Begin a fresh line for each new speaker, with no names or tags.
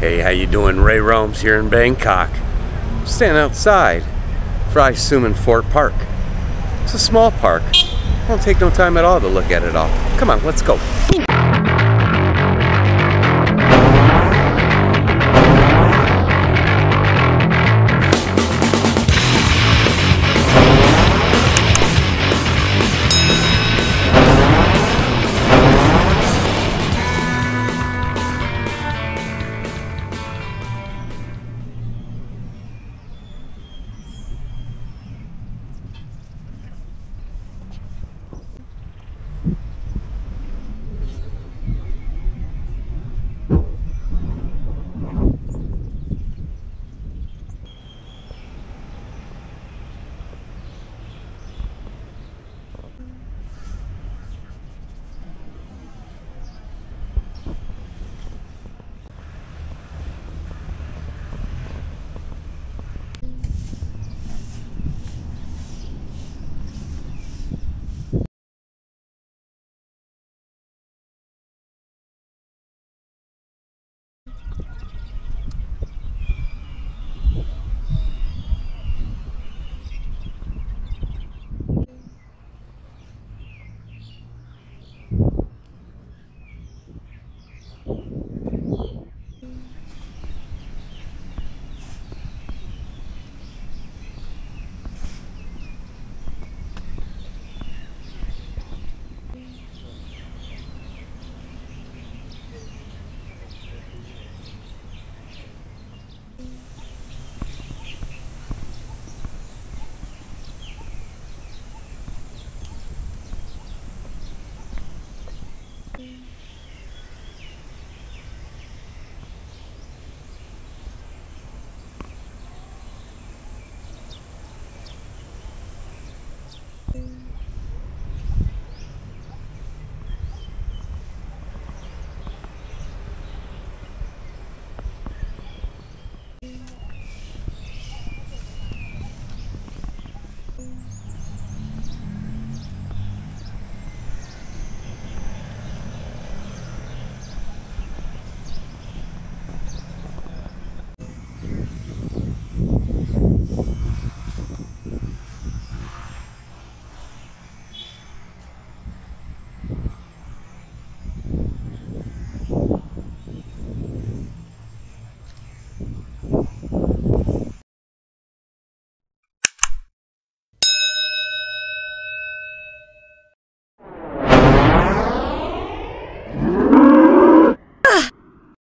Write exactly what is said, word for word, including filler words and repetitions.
Hey, how you doing? Ray Roams here in Bangkok. Standing outside Phra Sumen Fort Park. It's a small park. Won't take no time at all to look at it all. Come on, let's go.